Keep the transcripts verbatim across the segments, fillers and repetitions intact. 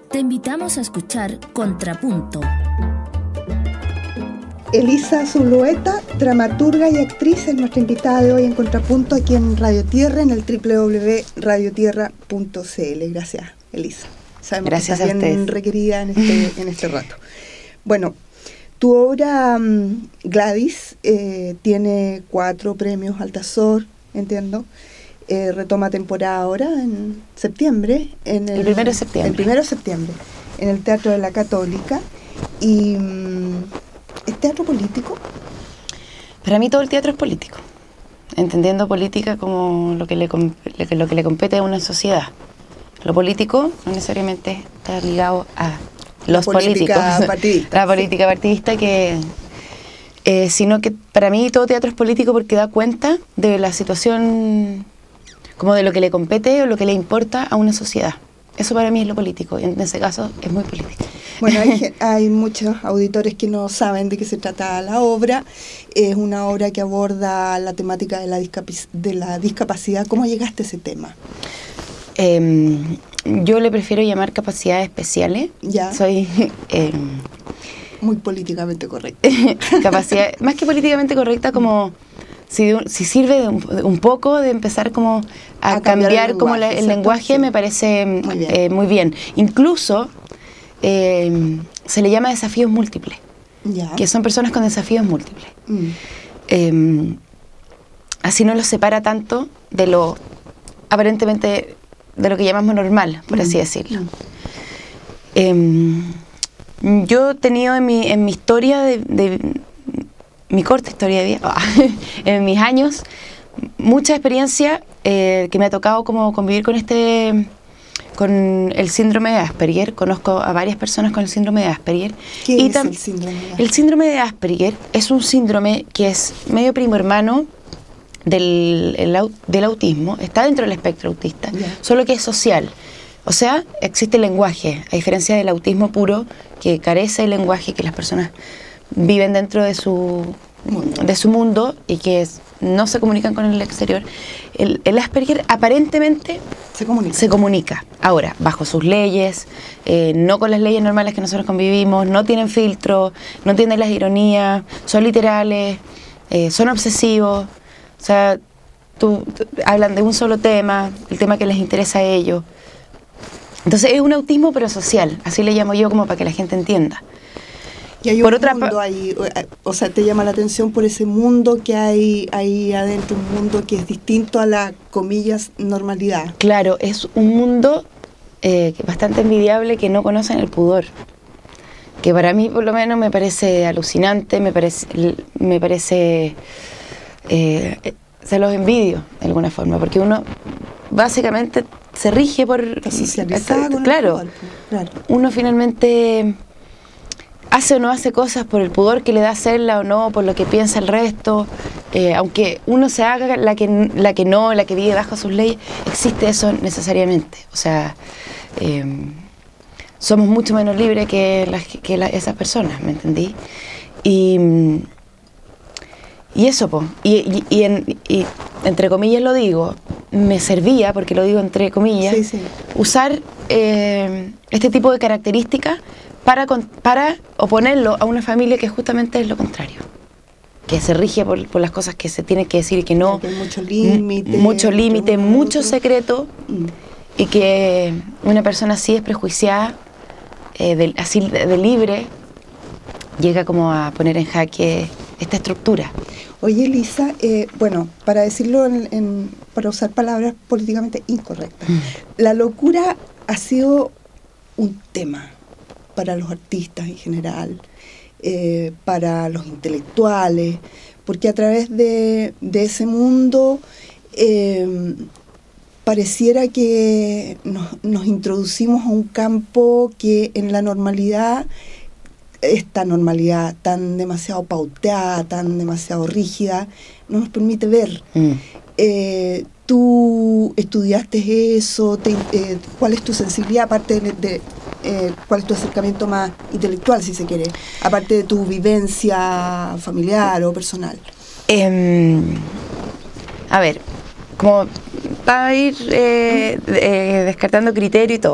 Te invitamos a escuchar Contrapunto. Elisa Zulueta, dramaturga y actriz, es nuestra invitada de hoy en Contrapunto aquí en Radio Tierra, en el doble u doble u doble u punto radio tierra punto c l. Gracias, Elisa. Sabemos Gracias que estás bien requerida en este, en este rato. Bueno, tu obra um, Gladys eh, tiene cuatro premios Altazor, entiendo. Eh, retoma temporada ahora en septiembre. En el, el primero de septiembre. El primero de septiembre, en el Teatro de la Católica. Y um, ¿es teatro político? Para mí todo el teatro es político, entendiendo política como lo que le, lo que le compete a una sociedad. Lo político no necesariamente está ligado a los la política políticos, partidista, la política sí. partidista, que, eh, sino que para mí todo teatro es político porque da cuenta de la situación, como de lo que le compete o lo que le importa a una sociedad. Eso para mí es lo político, y en ese caso es muy político. Bueno, hay, hay muchos auditores que no saben de qué se trata la obra. Es una obra que aborda la temática de la, discapac- de la discapacidad. ¿Cómo llegaste a ese tema? Eh, yo le prefiero llamar capacidades especiales. Ya. Soy... Eh, muy políticamente correcta. Capacidad, más que políticamente correcta, como... Si, si sirve de un, de un poco de empezar como a, a cambiar el como lenguaje, la, el lenguaje, sí. Me parece muy bien. Eh, muy bien. Incluso eh, se le llama desafíos múltiples, ya. Que son personas con desafíos múltiples. Mm. Eh, así no los separa tanto de lo aparentemente de lo que llamamos normal, por mm. así decirlo. Mm. Eh, yo he tenido en mi, en mi historia de, de mi corta historia de vida, en mis años, mucha experiencia eh, que me ha tocado como convivir con este, con el síndrome de Asperger. Conozco a varias personas con el síndrome de Asperger. ¿Qué y es el síndrome de Asperger? El síndrome de Asperger es un síndrome que es medio primo hermano del, el, del autismo, está dentro del espectro autista, yeah. Solo que es social. O sea, existe el lenguaje, a diferencia del autismo puro, que carece del lenguaje, que las personas viven dentro de su mundo, de su mundo y que es, no se comunican con el exterior. El, el Asperger aparentemente se comunica. se comunica. Ahora, bajo sus leyes, eh, no con las leyes normales que nosotros convivimos, no tienen filtro, no tienen las ironías, son literales, eh, son obsesivos. O sea, tú, tú, hablan de un solo tema, el tema que les interesa a ellos. Entonces es un autismo pero social, así le llamo yo como para que la gente entienda. Y hay por un otra mundo ahí, o sea, te llama la atención por ese mundo que hay ahí adentro, un mundo que es distinto a la, comillas, normalidad. Claro, es un mundo eh, bastante envidiable, que no conocen el pudor, que para mí por lo menos me parece alucinante, me parece, me parece eh, se los envidio de alguna forma, porque uno básicamente se rige por... Socializada con claro, el claro, uno finalmente... hace o no hace cosas por el pudor que le da hacerla o no, por lo que piensa el resto, eh, aunque uno se haga la que, la que no, la que vive bajo sus leyes, existe eso necesariamente. O sea, eh, somos mucho menos libres que, las, que la, esas personas, ¿me entendí? Y, y eso, pues, y, y, y, en, y entre comillas lo digo, me servía, porque lo digo entre comillas, sí, sí. usar eh, este tipo de características Para, para oponerlo a una familia que justamente es lo contrario, que se rige por, por las cosas que se tiene que decir y que no, que hay mucho límite, mucho límite, mucho otro. secreto, mm. y que una persona así es prejuiciada, eh, de, así de, de libre, llega como a poner en jaque esta estructura. Oye, Elisa, eh, bueno, para decirlo, en, en, para usar palabras políticamente incorrectas, mm. la locura ha sido un tema para los artistas en general, eh, para los intelectuales, porque a través de, de ese mundo eh, pareciera que nos, nos introducimos a un campo que en la normalidad, esta normalidad tan demasiado pauteada, tan demasiado rígida, no nos permite ver. Mm. Eh, ¿Tú estudiaste eso? Te, eh, ¿Cuál es tu sensibilidad, aparte de, de eh, cuál es tu acercamiento más intelectual, si se quiere, aparte de tu vivencia familiar o personal? Eh, a ver, como para ir eh, eh, descartando criterio y todo,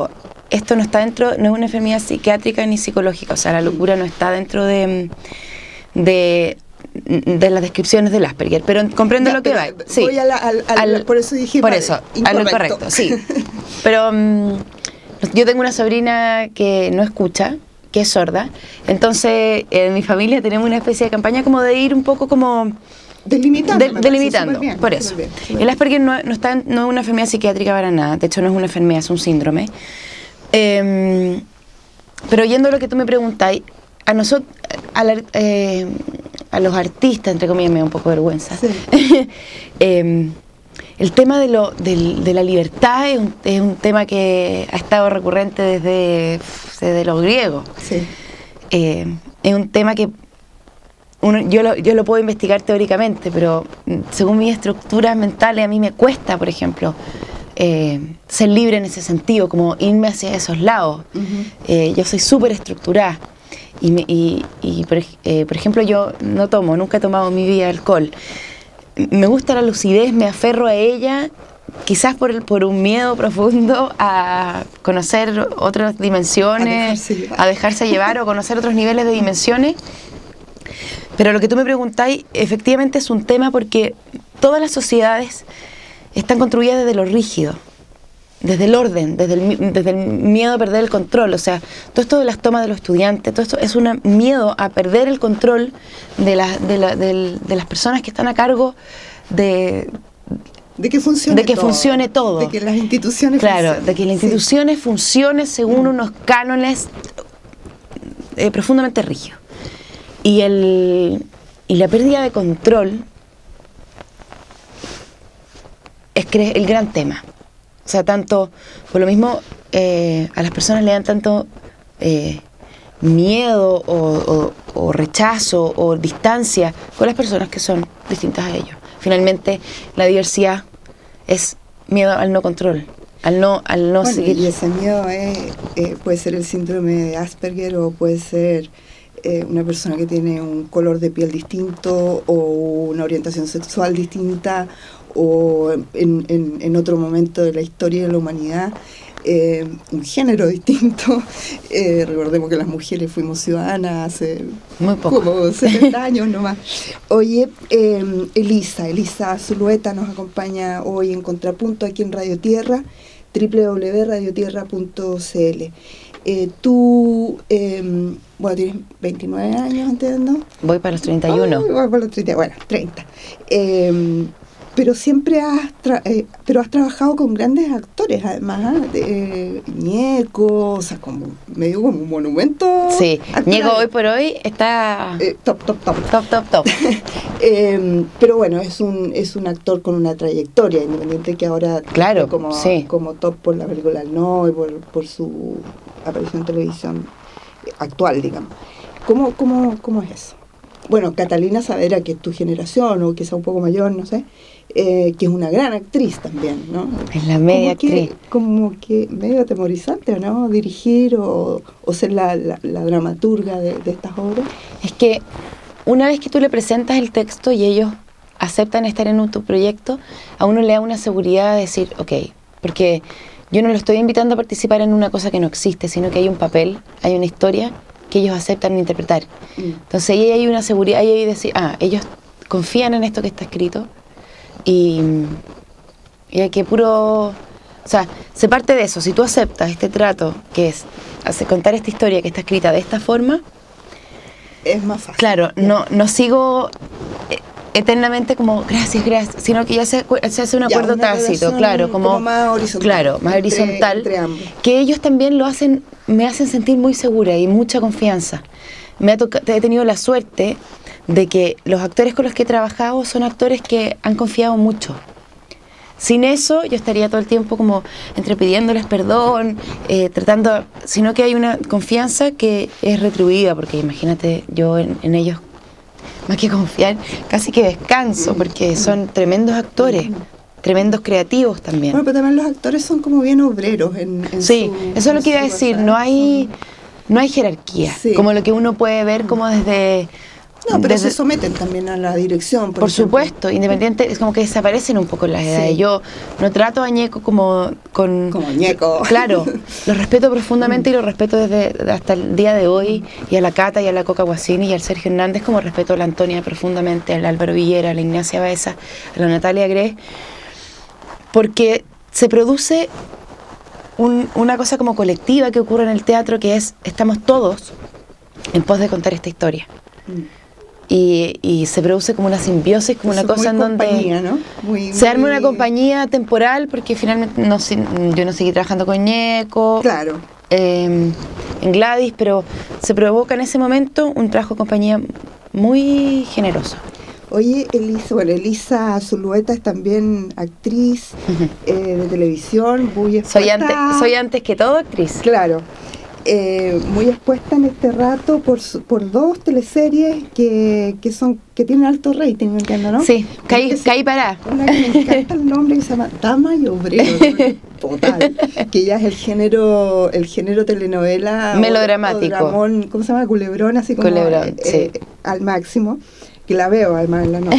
esto no está dentro, no es una enfermedad psiquiátrica ni psicológica, o sea, la locura no está dentro de, de, de las descripciones del Asperger, pero comprendo ya, lo que va. Sí. Voy a la, al, al, al, por eso dije por eso, a lo correcto, sí. Pero um, yo tengo una sobrina que no escucha, que es sorda, entonces en mi familia tenemos una especie de campaña como de ir un poco como delimitando, de, delimitando bien, por eso. Bien, el Asperger no, no, está, no es una enfermedad psiquiátrica para nada, de hecho no es una enfermedad, es un síndrome. Eh, pero yendo a lo que tú me preguntas, a nosotros, a, la, eh, a los artistas, entre comillas, me da un poco de vergüenza. Sí. eh, el tema de, lo, de, de la libertad es un, es un tema que ha estado recurrente desde, desde los griegos. Sí. Eh, es un tema que uno, yo, lo, yo lo puedo investigar teóricamente, pero según mis estructuras mentales a mí me cuesta, por ejemplo, eh, ser libre en ese sentido, como irme hacia esos lados. Uh-huh. eh, yo soy súper estructurada y, me, y, y por, eh, por ejemplo, yo no tomo, nunca he tomado en mi vida alcohol. Me gusta la lucidez, me aferro a ella, quizás por, el, por un miedo profundo a conocer otras dimensiones, a dejarse llevar, a dejarse llevar o conocer otros niveles de dimensiones. Pero lo que tú me preguntáis, efectivamente es un tema porque todas las sociedades están construidas desde lo rígido, desde el orden, desde el, desde el miedo a perder el control. O sea, todo esto de las tomas de los estudiantes, todo esto es un miedo a perder el control de, la, de, la, de, de las personas que están a cargo de... De que funcione de que todo. funcione todo. De que las instituciones Claro, funcionen. de que las instituciones sí. funcionen según mm. unos cánones eh, profundamente rígidos. Y, el, y la pérdida de control es el gran tema. O sea, tanto, por lo mismo, eh, a las personas le dan tanto eh, miedo o, o, o rechazo o distancia con las personas que son distintas a ellos. Finalmente, la diversidad es miedo al no control, al no, al no bueno, seguir. Y ese miedo es, eh, puede ser el síndrome de Asperger o puede ser eh, una persona que tiene un color de piel distinto o una orientación sexual distinta o en, en, en otro momento de la historia de la humanidad, eh, un género distinto. Eh, recordemos que las mujeres fuimos ciudadanas hace Muy poco. como setenta años nomás. Oye, eh, Elisa, Elisa Zulueta nos acompaña hoy en Contrapunto aquí en Radio Tierra, doble u doble u doble u punto radio tierra punto c l. Eh, tú, eh, bueno, tienes veintinueve años, entiendo. Voy para los treinta y uno. Oh, voy para los treinta, bueno, treinta. Eh, pero siempre has, tra eh, pero has trabajado con grandes actores, además, ¿eh? Ñeco, o sea, como medio como un monumento. Sí, Ñeco hoy por hoy está eh, top, top, top. Top, top, top. eh, pero bueno, es un es un actor con una trayectoria, independiente que ahora claro, como, sí. como top por la película No y por, por su aparición en televisión actual, digamos. ¿Cómo, cómo, cómo es eso? Bueno, Catalina Saavedra, que es tu generación, o quizá un poco mayor, no sé, eh, que es una gran actriz también, ¿no? Es la media como actriz. Que, como que medio atemorizante, ¿no? Dirigir o, o ser la, la, la dramaturga de, de estas obras. Es que una vez que tú le presentas el texto y ellos aceptan estar en un, tu proyecto, a uno le da una seguridad de decir, ok, porque yo no lo estoy invitando a participar en una cosa que no existe, sino que hay un papel, hay una historia que ellos aceptan interpretar. Mm. Entonces ahí hay una seguridad, ahí hay decir, ah, ellos confían en esto que está escrito y, y hay que puro, o sea, se parte de eso. Si tú aceptas este trato, que es hacer, contar esta historia que está escrita de esta forma, es más fácil. Claro, no, no sigo eternamente como gracias, gracias, sino que ya se, se hace un acuerdo ya, tácito, claro, como, como más horizontal, claro, más entre, horizontal, entre ambos. Que ellos también lo hacen, me hacen sentir muy segura y mucha confianza. Me ha tocado, he tenido la suerte de que los actores con los que he trabajado son actores que han confiado mucho. Sin eso yo estaría todo el tiempo como entre pidiéndoles perdón, eh, tratando, sino que hay una confianza que es retribuida, porque imagínate yo en, en ellos, más que confiar, casi que descanso, porque son tremendos actores, tremendos creativos también. Bueno, pero también los actores son como bien obreros en, en sí, su, eso es lo que iba a decir, no hay, no hay jerarquía, sí. Como lo que uno puede ver como desde No, pero desde, se someten también a la dirección. Por, por supuesto, independiente, es como que desaparecen un poco las edades. Sí. Yo no trato a Ñeco como con... Como Ñeco. Claro, lo respeto profundamente y lo respeto desde hasta el día de hoy, y a la Cata, y a la Coca Guasini, y al Sergio Hernández, como respeto a la Antonia profundamente, al Álvaro Villera, a la Ignacia Baeza, a la Natalia Gres, porque se produce un, una cosa como colectiva que ocurre en el teatro, que es, estamos todos en pos de contar esta historia. Mm. Y, y se produce como una simbiosis, como Eso una cosa en donde ¿no? muy, se arma muy... una compañía temporal, porque finalmente no, yo no seguí trabajando con Ñeco, claro. eh, en Gladys, pero se provoca en ese momento un trabajo de compañía muy generoso. Oye, Elisa, bueno, Elisa Zulueta es también actriz uh-huh. eh, de televisión, muy expuesta. Soy antes, soy antes que todo actriz. Claro. Eh, muy expuesta en este rato por, por dos teleseries que, que son que tienen alto rating, entiendo, ¿no? Sí, caí, caí para. Una que me encanta el nombre, que se llama Dama y Obrero, ¿no? Total, que ya es el género el género telenovela melodramático. O, o Ramón, ¿cómo se llama? Culebrón, así como Culebrón, eh, sí. al máximo. Que la veo además en la noche.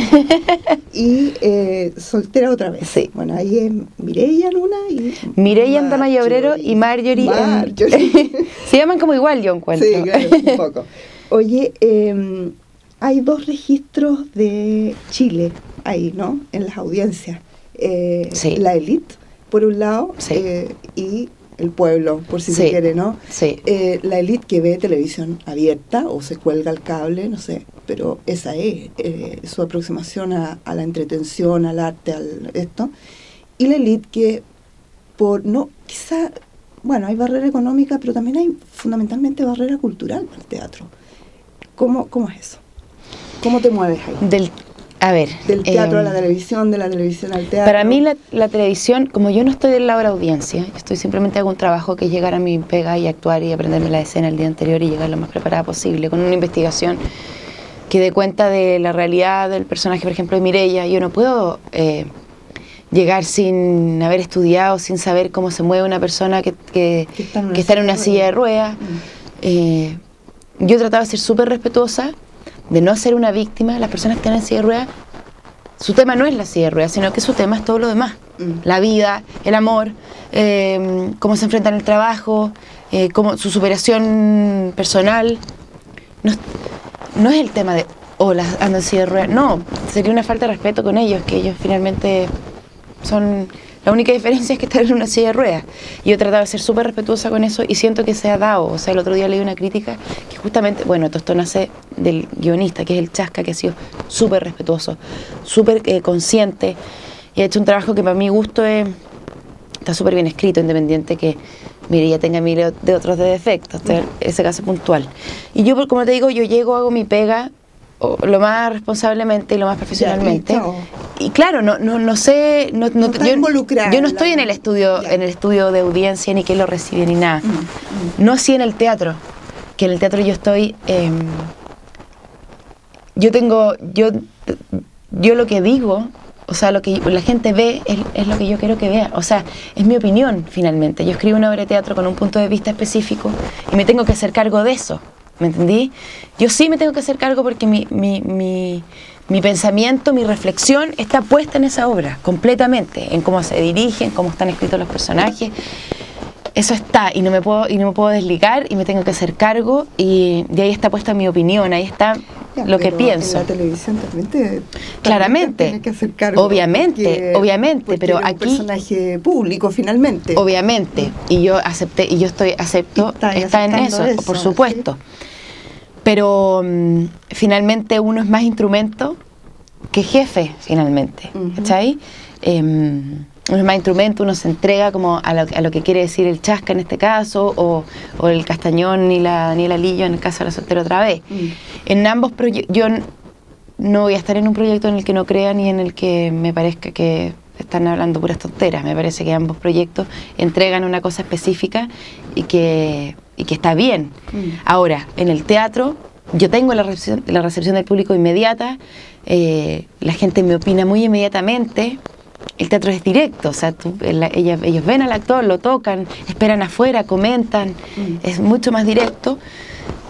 Y eh, Soltera otra vez. Sí. Bueno, ahí es Mireia en una y Mireia en Dama y Obrero y Marjorie, Marjorie. En... Se llaman como igual, yo encuentro. Sí, claro, un poco. Oye, eh, hay dos registros de Chile ahí, ¿no? En las audiencias. Eh, sí. La élite, por un lado, sí. eh, y el pueblo, por si sí. se quiere, ¿no? Sí. Eh, la élite que ve televisión abierta o se cuelga el cable, no sé, pero esa es eh, su aproximación a, a la entretención, al arte, al esto. Y la élite que, por no, quizá, bueno, hay barrera económica, pero también hay fundamentalmente barrera cultural para el teatro. ¿Cómo, cómo es eso? ¿Cómo te mueves ahí? Del A ver, del teatro eh, a la televisión, de la televisión al teatro. Para mí la, la televisión, como yo no estoy del lado de la audiencia, yo estoy simplemente hago un trabajo que es llegar a mi pega y actuar y aprenderme la escena el día anterior y llegar lo más preparada posible, con una investigación que dé cuenta de la realidad del personaje, por ejemplo, de Mireia. Yo no puedo eh, llegar sin haber estudiado, sin saber cómo se mueve una persona que, que, que está en una, que está en una silla de ruedas. Mm. Eh, yo he tratado de ser súper respetuosa, de no ser una víctima. Las personas que están en silla de ruedas, su tema no es la silla de ruedas, sino que su tema es todo lo demás. Mm. La vida, el amor, eh, cómo se enfrentan el trabajo, eh, cómo, su superación personal. No, no es el tema de, hola, oh, ando en silla de ruedas. No, sería una falta de respeto con ellos, que ellos finalmente son... La única diferencia es que están en una silla de ruedas. Y yo he tratado de ser súper respetuosa con eso y siento que se ha dado. O sea, el otro día leí una crítica que justamente, bueno, esto nace del guionista, que es el Chasca, que ha sido súper respetuoso, súper eh, consciente y ha hecho un trabajo que para mi gusto es, está súper bien escrito, independiente que, mire, ya tenga miles de otros de defectos, en ese caso puntual. Y yo, como te digo, yo llego, hago mi pega o lo más responsablemente y lo más profesionalmente. Ya, y claro, no no no sé, no, no, no yo, yo no estoy en el estudio ya. en el estudio de audiencia ni que lo recibe ni nada. Mm, mm. No así en el teatro, que en el teatro yo estoy eh, yo tengo yo yo lo que digo, o sea, lo que la gente ve es, es lo que yo quiero que vea, o sea, es mi opinión finalmente. Yo escribo una obra de teatro con un punto de vista específico y me tengo que hacer cargo de eso. ¿Me entendí? Yo sí me tengo que hacer cargo porque mi, mi, mi, mi pensamiento, mi reflexión está puesta en esa obra, completamente, en cómo se dirigen, cómo están escritos los personajes. Eso está, y no me puedo, y no me puedo desligar, y me tengo que hacer cargo, y de ahí está puesta mi opinión, ahí está ya, lo que pienso. En la televisión también te, claramente, te tienes que hacer cargo. Obviamente, porque, obviamente, porque pero eres aquí un personaje público finalmente. Obviamente, y yo acepté, y yo estoy acepto, está, está en eso, eso, por supuesto. ¿Sí? Pero um, finalmente uno es más instrumento que jefe, finalmente, uh-huh. ¿Cachai? Eh, uno es más instrumento, uno se entrega como a lo, a lo que quiere decir el Chasca en este caso, o, o el Castañón y la Daniela Lillo en el caso de La Soltera otra vez. Uh-huh. En ambos proyectos, yo no voy a estar en un proyecto en el que no crea ni en el que me parezca que están hablando puras tonteras. Me parece que ambos proyectos entregan una cosa específica y que... y que está bien. Mm. Ahora, en el teatro, yo tengo la recepción, la recepción del público inmediata, eh, la gente me opina muy inmediatamente, el teatro es directo, o sea, tú, la, ella, ellos ven al actor, lo tocan, esperan afuera, comentan, mm. es mucho más directo,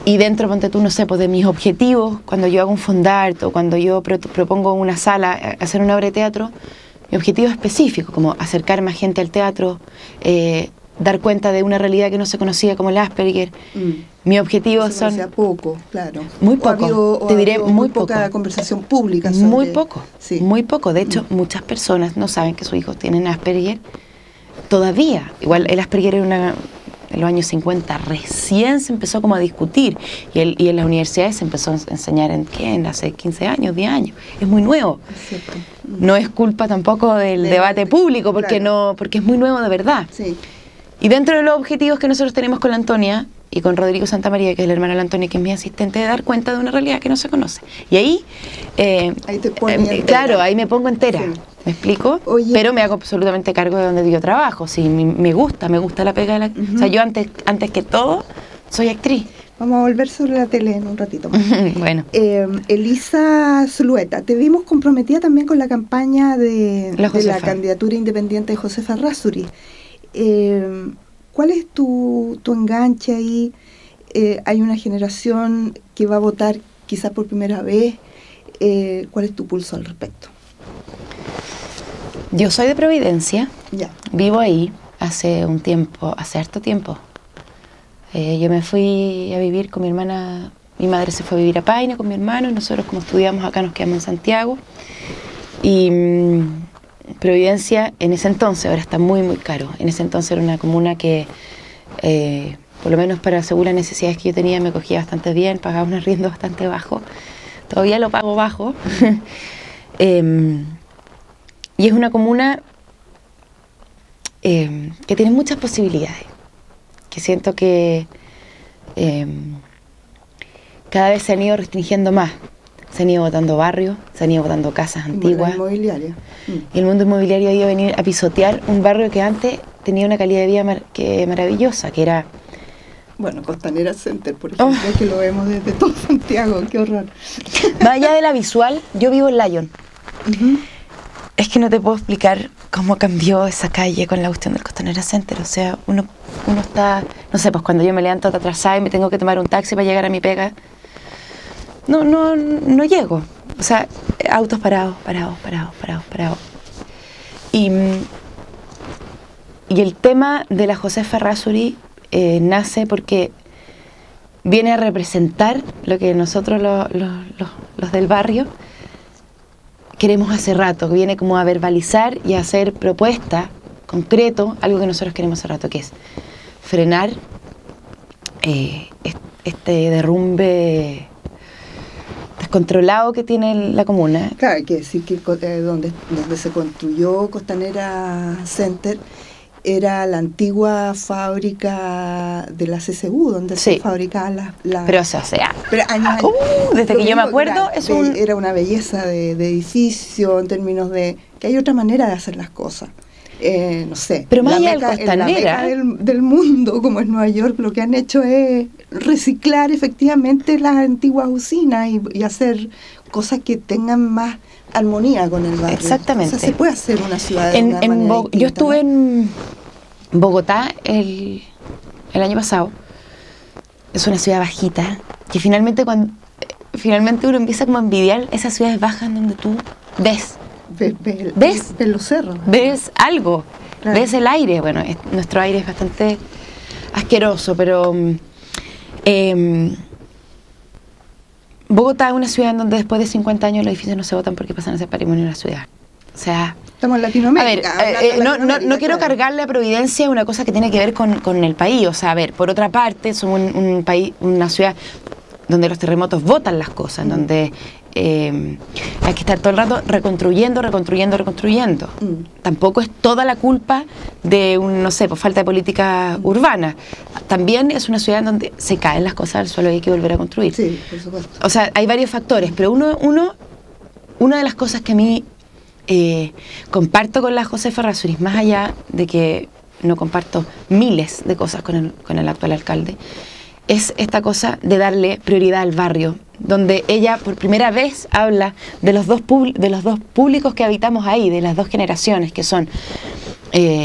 y dentro, ponte tú, no sé, pues de mis objetivos, cuando yo hago un fondart o cuando yo pro propongo una sala, hacer una obra de teatro, mi objetivo específico, como acercar más gente al teatro, eh, dar cuenta de una realidad que no se conocía como el Asperger. Mm. Mis objetivos son... son... poco, claro. Muy poco, habido, te diré muy, muy poco. poca conversación pública sobre... Muy poco, sí. muy poco. De hecho, mm. muchas personas no saben que sus hijos tienen Asperger todavía. Igual el Asperger era una... En los años cincuenta recién se empezó como a discutir y, el, y en las universidades se empezó a enseñar en, ¿qué? En hace quince años, diez años. Es muy nuevo. Es no es culpa tampoco del de debate de, público porque, claro. no, porque es muy nuevo de verdad. Sí. Y dentro de los objetivos que nosotros tenemos con la Antonia y con Rodrigo Santamaría, que es el hermano de la Antonia, que es mi asistente, de dar cuenta de una realidad que no se conoce. Y ahí, eh, ahí te pones eh, claro, ahí me pongo entera. Sí. ¿Me explico? Oye, pero me hago absolutamente cargo de donde yo trabajo. Sí, me, me gusta, me gusta la pega de la... Uh-huh. O sea, yo antes, antes que todo, soy actriz. Vamos a volver sobre la tele en un ratito más. Bueno. Eh, Elisa Zulueta, te vimos comprometida también con la campaña de la, de la candidatura independiente de Josefa Errázuriz. Eh, ¿Cuál es tu, tu enganche ahí? Eh, hay una generación que va a votar quizás por primera vez. Eh, ¿Cuál es tu pulso al respecto? Yo soy de Providencia, ya. Vivo ahí hace un tiempo, hace harto tiempo. Eh, yo me fui a vivir con mi hermana, mi madre se fue a vivir a Paine con mi hermano, y nosotros como estudiamos acá nos quedamos en Santiago. Y mmm, Providencia en ese entonces, ahora está muy muy caro, en ese entonces era una comuna que, eh, por lo menos para según las necesidades que yo tenía, me cogía bastante bien, pagaba un arriendo bastante bajo, todavía lo pago bajo. eh, Y es una comuna eh, que tiene muchas posibilidades, que siento que eh, cada vez se han ido restringiendo más. Se han ido botando barrios, se han ido botando casas antiguas. La inmobiliaria. Mm. Y el mundo inmobiliario ha ido a venir a pisotear un barrio que antes tenía una calidad de vida mar que maravillosa, que era... Bueno, Costanera Center, por ejemplo, oh. que lo vemos desde todo Santiago, qué horror. Más allá de la visual, yo vivo en Lyon. Uh-huh. Es que no te puedo explicar cómo cambió esa calle con la cuestión del Costanera Center. O sea, uno, uno está... No sé, pues cuando yo me levanto atrasada y me tengo que tomar un taxi para llegar a mi pega, no, no, no llego. O sea, autos parados, parados, parados, parados, parados. Y, y el tema de la Josefa Errázuriz eh, nace porque viene a representar lo que nosotros los, los, los, los del barrio queremos hace rato, que viene como a verbalizar y a hacer propuesta concreto, algo que nosotros queremos hace rato, que es frenar eh, este derrumbe descontrolado que tiene la comuna. Claro, hay que decir que eh, donde, donde se construyó Costanera Center era la antigua fábrica de la C C U, donde sí. se fabricaban las... La, pero o sea, o sea pero años, años, uh, desde que yo me acuerdo era, es un... era una belleza de, de edificio en términos de que hay otra manera de hacer las cosas. Eh, no sé, pero más allá meca, del Costanera, en la meca del, del mundo, como es Nueva York, lo que han hecho es reciclar efectivamente las antiguas usinas y, y hacer cosas que tengan más armonía con el barrio. Exactamente. O sea, se puede hacer una ciudad de en, una en manera Bo distinta, yo estuve ¿no? en Bogotá el, el año pasado. Es una ciudad bajita que finalmente cuando finalmente uno empieza como a envidiar esas ciudades bajas donde tú ves Ve, ve, ves ve los cerros, ves algo, claro. ves el aire. Bueno, es, nuestro aire es bastante asqueroso, pero eh, Bogotá es una ciudad en donde después de cincuenta años los edificios no se votan porque pasan a ser patrimonio de la ciudad. O sea, estamos en Latinoamérica. A ver, eh, eh, no, no, no quiero cargarle a Providencia una cosa que tiene que ver con, con el país. O sea, a ver, por otra parte, somos un, un país, una ciudad donde los terremotos botan las cosas, en mm. donde eh, hay que estar todo el rato reconstruyendo, reconstruyendo, reconstruyendo. Mm. Tampoco es toda la culpa de, un, no sé, por falta de política mm. urbana. También es una ciudad en donde se caen las cosas al suelo y hay que volver a construir. Sí, por supuesto. O sea, hay varios factores, pero uno, uno, una de las cosas que a mí eh, comparto con la Josefa Errázuriz, más allá de que no comparto miles de cosas con el, con el actual alcalde, es esta cosa de darle prioridad al barrio, donde ella por primera vez habla de los dos, de los dos públicos que habitamos ahí, de las dos generaciones, que son eh,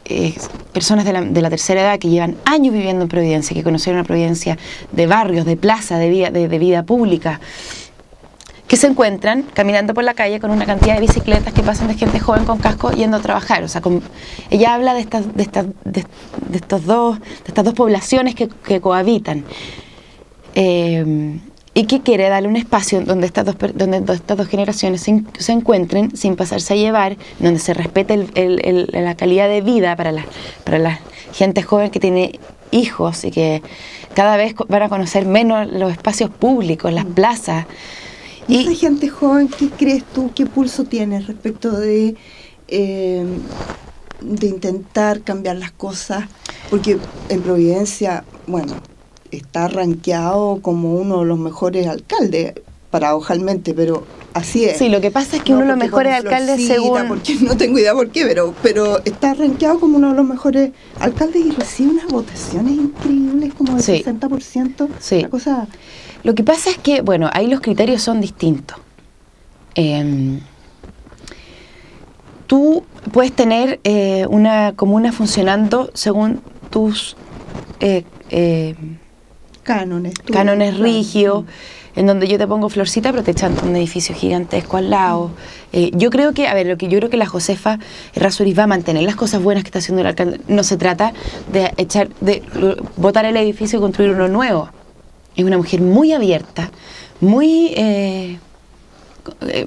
eh, personas de la, de la tercera edad que llevan años viviendo en Providencia, que conocieron a Providencia de barrios, de plaza, de vida, de, de vida pública, que se encuentran caminando por la calle con una cantidad de bicicletas que pasan de gente joven con casco yendo a trabajar. O sea, con, ella habla de estas, de estas, de, de estos dos, de estas dos poblaciones que, que cohabitan. Eh, y que quiere darle un espacio donde estas dos, donde estas dos generaciones se, se encuentren sin pasarse a llevar, donde se respete el, el, el, la calidad de vida para la, para la gente joven que tiene hijos y que cada vez van a conocer menos los espacios públicos, las plazas. Y esa gente joven, ¿qué crees tú, qué pulso tienes respecto de, eh, de intentar cambiar las cosas? Porque en Providencia, bueno, está rankeado como uno de los mejores alcaldes, paradojalmente, pero así es. Sí, lo que pasa es que no, uno de los mejores alcaldes según... Porque no tengo idea por qué, pero, pero está rankeado como uno de los mejores alcaldes y recibe unas votaciones increíbles, como del sí. sesenta por ciento. Sí. Una cosa... Lo que pasa es que, bueno, ahí los criterios son distintos. Eh, tú puedes tener eh, una comuna funcionando según tus eh, eh, cánones, cánones rígidos, en donde yo te pongo florcita, pero te echan un edificio gigantesco al lado. Eh, yo creo que, a ver, lo que yo creo que la Josefa Errázuriz va a mantener las cosas buenas que está haciendo el alcalde. No se trata de echar, de botar el edificio y construir uno nuevo. Es una mujer muy abierta, muy eh, eh,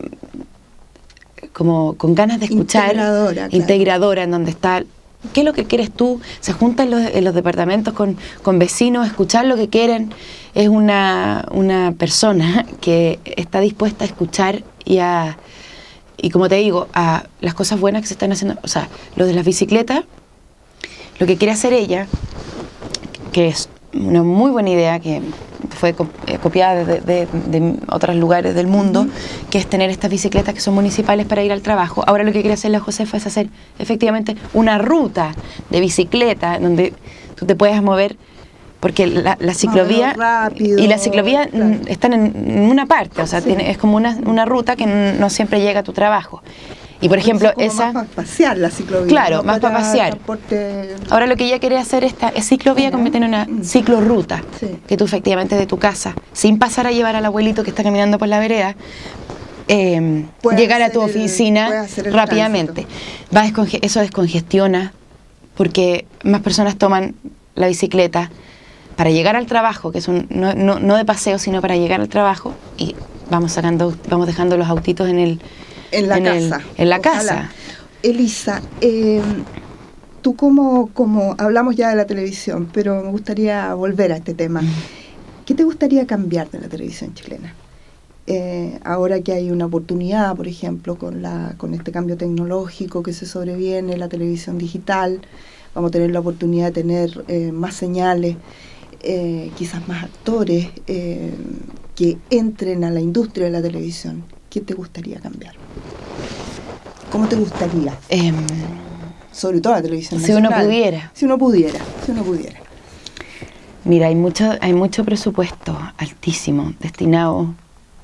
como con ganas de escuchar, integradora, claro. integradora en donde está, ¿qué es lo que quieres tú? Se juntan los, en los departamentos con, con vecinos, escuchar lo que quieren. Es una, una persona que está dispuesta a escuchar y a, y como te digo, a las cosas buenas que se están haciendo. O sea, lo de las bicicletas, lo que quiere hacer ella, que es una muy buena idea, que fue copiada de, de, de otros lugares del mundo, uh-huh. que es tener estas bicicletas que son municipales para ir al trabajo. Ahora lo que quiere hacer la Josefa es hacer efectivamente una ruta de bicicleta donde tú te puedas mover, porque la, la ciclovía rápido, y la ciclovía claro. están en, en una parte, o sea, sí. tiene, es como una, una ruta que no siempre llega a tu trabajo. Y por ejemplo, esa... Más para pasear la ciclovía. Claro, no más para, para pasear. Transporte... Ahora lo que ella quiere hacer esta es ciclovía, convertir en una ciclorruta, sí. que tú efectivamente de tu casa, sin pasar a llevar al abuelito que está caminando por la vereda, eh, llegar a tu oficina el, rápidamente. Va a desconge- eso descongestiona, porque más personas toman la bicicleta para llegar al trabajo, que es un, no, no, no de paseo, sino para llegar al trabajo, y vamos sacando, vamos dejando los autitos en el... En la en casa. El, en la Ojalá. casa. Elisa, eh, tú como, como hablamos ya de la televisión, pero me gustaría volver a este tema. ¿Qué te gustaría cambiar de la televisión chilena? Eh, ahora que hay una oportunidad, por ejemplo, con, la, con este cambio tecnológico que se sobreviene, la televisión digital, vamos a tener la oportunidad de tener eh, más señales, eh, quizás más actores eh, que entren a la industria de la televisión. ¿Qué te gustaría cambiar? ¿Cómo te gustaría? Eh, Sobre todo la televisión si nacional. uno pudiera. Si uno pudiera, si uno pudiera. Mira, hay mucho, hay mucho presupuesto altísimo destinado.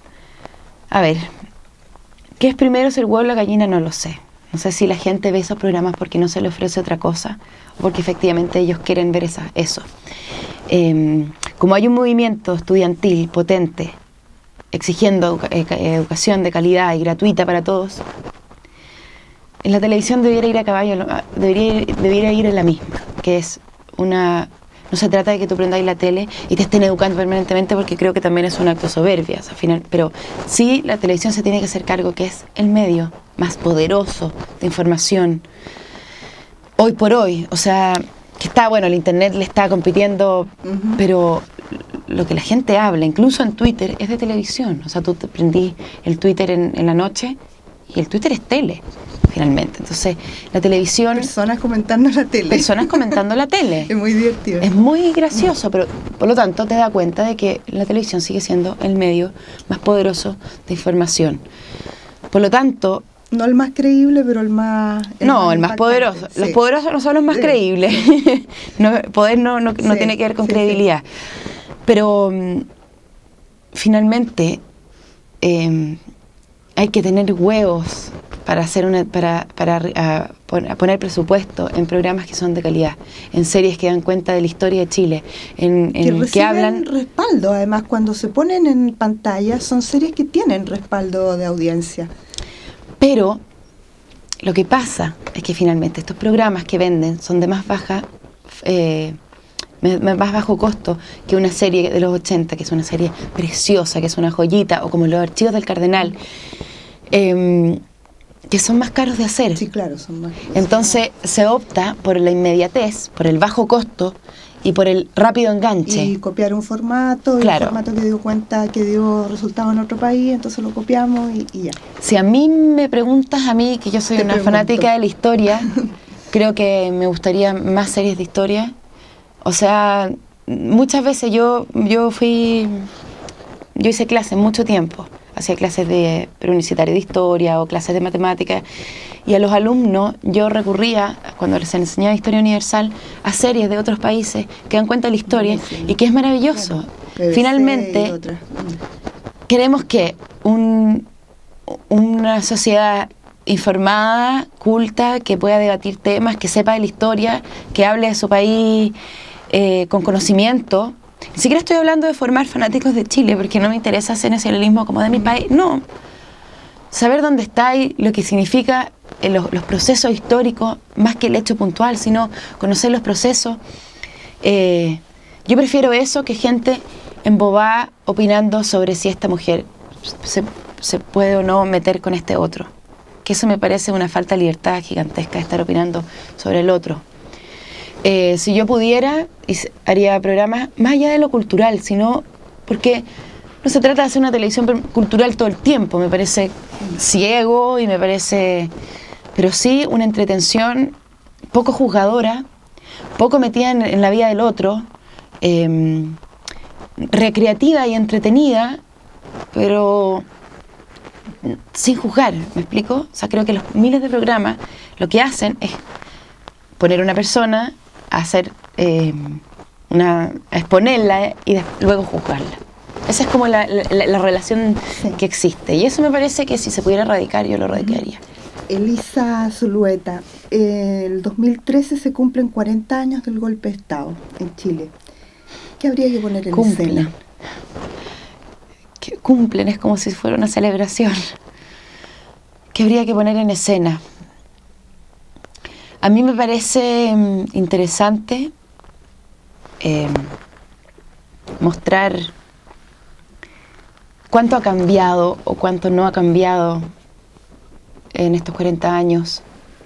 A ver, ¿qué es primero, si el huevo o la gallina? No lo sé. No sé si la gente ve esos programas porque no se le ofrece otra cosa o porque efectivamente ellos quieren ver esa, eso. Eh, como hay un movimiento estudiantil potente exigiendo educa- educación de calidad y gratuita para todos, en la televisión debiera ir a caballo, debería ir, debiera ir en la misma, que es una... No se trata de que tú prendáis la tele y te estén educando permanentemente, porque creo que también es un acto de soberbia, al final, pero sí la televisión se tiene que hacer cargo, que es el medio más poderoso de información hoy por hoy. O sea, que está, bueno, el internet le está compitiendo, uh-huh. pero lo que la gente habla, incluso en Twitter, es de televisión. O sea, tú te prendís el Twitter en, en la noche y el Twitter es tele, finalmente. Entonces, la televisión... Personas comentando la tele. Personas comentando la tele. Es muy divertido. Es muy gracioso, pero por lo tanto te das cuenta de que la televisión sigue siendo el medio más poderoso de información. Por lo tanto... No el más creíble, pero el más... El no, más el más poderoso. Sí. Los poderosos no son los más sí. creíbles. no, poder no, no, no sí. tiene que ver con sí, credibilidad. Sí. Pero um, finalmente... Eh, hay que tener huevos para hacer una para, para a, a poner presupuesto en programas que son de calidad, en series que dan cuenta de la historia de Chile, en, en que, que hablan respaldo. Además, cuando se ponen en pantalla son series que tienen respaldo de audiencia. Pero lo que pasa es que finalmente estos programas que venden son de más baja eh, más bajo costo que una serie de los ochenta, que es una serie preciosa, que es una joyita, o como Los Archivos del Cardenal, eh, que son más caros de hacer. Sí, claro, son más. Entonces se opta por la inmediatez, por el bajo costo y por el rápido enganche. Y copiar un formato, claro. y un formato que dio cuenta que dio resultado en otro país, entonces lo copiamos y, y ya. Si a mí me preguntas, a mí, que yo soy Te una pregunto. fanática de la historia, creo que me gustaría más series de historia. O sea, muchas veces yo, yo fui, yo hice clases mucho tiempo, hacía clases de preuniversitario de historia o clases de matemáticas, y a los alumnos yo recurría, cuando les enseñaba historia universal, a series de otros países que dan cuenta de la historia, sí, y que es maravilloso. Claro. Finalmente, queremos que un, una sociedad informada, culta, que pueda debatir temas, que sepa de la historia, que hable de su país eh, con conocimiento. Ni siquiera estoy hablando de formar fanáticos de Chile, porque no me interesa hacer nacionalismo como de mi país, no. Saber dónde está y lo que significa eh, los, los procesos históricos, más que el hecho puntual, sino conocer los procesos. Eh, yo prefiero eso que gente embobada opinando sobre si esta mujer se, se puede o no meter con este otro. Que eso me parece una falta de libertad gigantesca, estar opinando sobre el otro. Eh, si yo pudiera, haría programas más allá de lo cultural, sino porque no se trata de hacer una televisión cultural todo el tiempo, me parece ciego y me parece, pero sí una entretención poco juzgadora, poco metida en, en la vida del otro, eh, recreativa y entretenida, pero sin juzgar, ¿me explico? O sea, creo que los miles de programas lo que hacen es poner a una persona a hacer eh, una, a exponerla y de, luego juzgarla. Esa es como la, la, la relación sí. que existe, y eso me parece que si se pudiera erradicar, yo lo erradicaría. Elisa Zulueta, eh, el dos mil trece se cumplen cuarenta años del golpe de Estado en Chile. ¿Qué habría que poner en Cumplen. escena? Que cumplen, es como si fuera una celebración. ¿Qué habría que poner en escena? A mí me parece um, interesante eh, mostrar cuánto ha cambiado o cuánto no ha cambiado en estos cuarenta años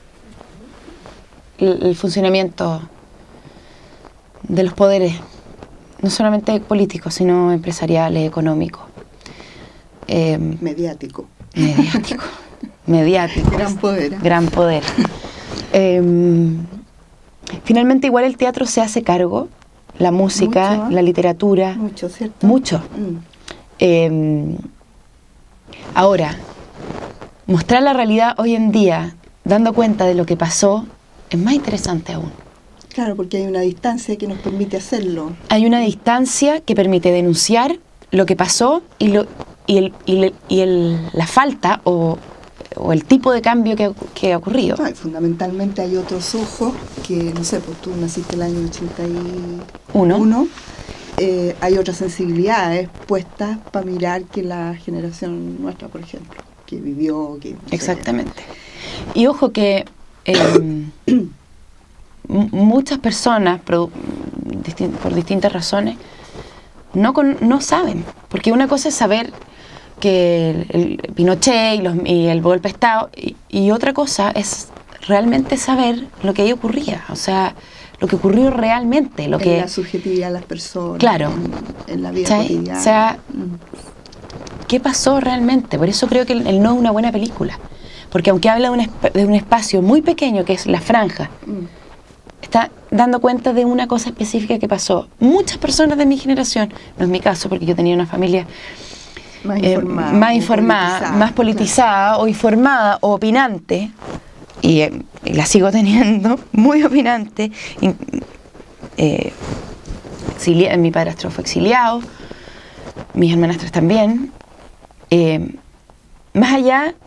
el, el funcionamiento de los poderes, no solamente políticos, sino empresariales, económicos. Eh, mediático. Mediático. Mediático. Gran poder. Gran poder. Eh, finalmente igual el teatro se hace cargo, la música, mucho, la literatura. Mucho, ¿cierto? Mucho. Mm. Eh, ahora, mostrar la realidad hoy en día, dando cuenta de lo que pasó, es más interesante aún. Claro, porque hay una distancia que nos permite hacerlo. Hay una distancia que permite denunciar lo que pasó y, lo, y, el, y, el, y el, la falta o, o el tipo de cambio que, que ha ocurrido. No, y fundamentalmente hay otros ojos que, no sé, pues tú naciste el año ochenta y uno. Eh, hay otras sensibilidades puestas para mirar que la generación nuestra, por ejemplo, que vivió... que no Exactamente. Sé. Y ojo que eh, muchas personas, por, por distintas razones, no, con, no saben. Porque una cosa es saber que el, el Pinochet y, los, y el golpe de Estado, y, y otra cosa es realmente saber lo que ahí ocurría. O sea, lo que ocurrió realmente. Lo en que, la subjetividad de las personas. Claro. En, en la vida ¿sí? cotidiana. O sea, ¿qué pasó realmente? Por eso creo que el, el No es una buena película. Porque aunque habla de un, de un espacio muy pequeño, que es la franja, mm. está dando cuenta de una cosa específica que pasó. Muchas personas de mi generación, no es mi caso, porque yo tenía una familia más informada, eh, más, informada politizada, más politizada, claro. o informada, o opinante, y, eh, y la sigo teniendo, muy opinante. Eh, exilia, mi padrastro fue exiliado, mis hermanastras también. Eh, más allá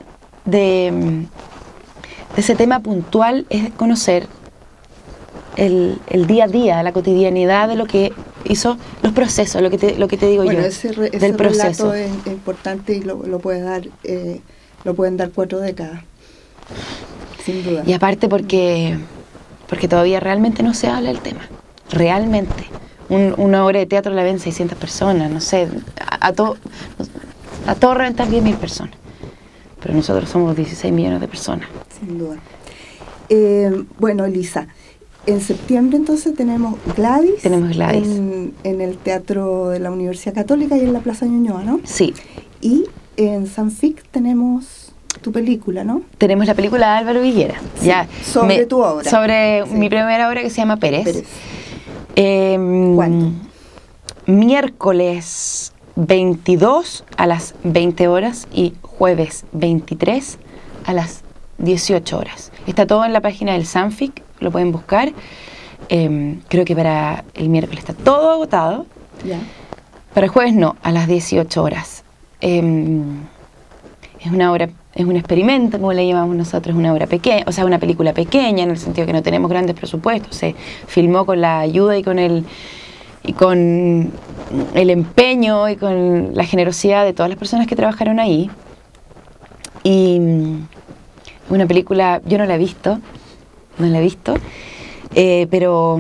de, de ese tema puntual es conocer el, el día a día, la cotidianidad de lo que hizo, los procesos, lo que te, lo que te digo bueno, yo, ese, re, del ese proceso. relato es importante y lo, lo puede dar, eh, lo pueden dar cuatro décadas, sin duda. Y aparte porque, porque todavía realmente no se habla del tema, realmente. Un, una obra de teatro la ven seiscientas personas, no sé, a, a todo a todo reventar diez mil personas. Pero nosotros somos dieciséis millones de personas. Sin duda. Eh, bueno, Elisa, en septiembre entonces tenemos Gladys. Tenemos Gladys. En, en el Teatro de la Universidad Católica y en la Plaza Ñuñoa, ¿no? Sí. Y en Sanfic tenemos tu película, ¿no? Tenemos la película de Álvaro Villera. Sí, ya, sobre me, tu obra. Sobre sí. mi primera obra que se llama Pérez. Pérez. Eh, ¿Cuándo? Miércoles veintidós a las veinte horas y jueves veintitrés a las dieciocho horas. Está todo en la página del Sanfic, lo pueden buscar. Eh, creo que para el miércoles está todo agotado. Ya. Para el jueves no, a las dieciocho horas. Eh, es una obra, es un experimento, como le llamamos nosotros, una obra pequeña, o sea, una película pequeña, en el sentido que no tenemos grandes presupuestos. Se filmó con la ayuda y con el y con el empeño y con la generosidad de todas las personas que trabajaron ahí. Y una película, yo no la he visto, no la he visto, eh, pero,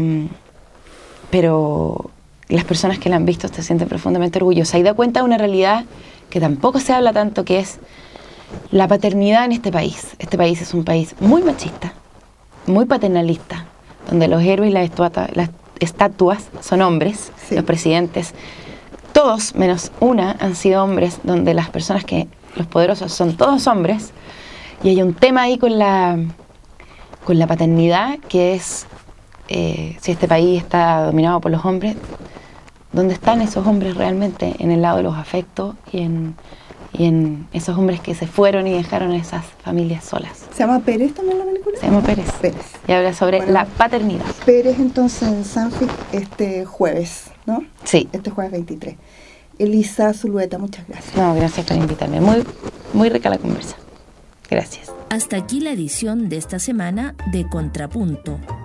pero las personas que la han visto se sienten profundamente orgullosas y da cuenta de una realidad que tampoco se habla tanto, que es la paternidad en este país. Este país es un país muy machista, muy paternalista, donde los héroes y las estatuas, las estatuas son hombres, sí. Los presidentes, todos menos una han sido hombres, donde las personas que, los poderosos son todos hombres, y hay un tema ahí con la, con la paternidad, que es, eh, si este país está dominado por los hombres, ¿dónde están esos hombres realmente? En el lado de los afectos y en, y en esos hombres que se fueron y dejaron a esas familias solas. ¿Se llama Pérez también la película? Se llama Pérez. Pérez. Y habla sobre bueno, la paternidad. Pérez entonces en Sanfic este jueves, ¿no? Sí. Este jueves veintitrés. Elisa Zulueta, muchas gracias. No, gracias por invitarme. Muy, muy rica la conversa. Gracias. Hasta aquí la edición de esta semana de Contrapunto.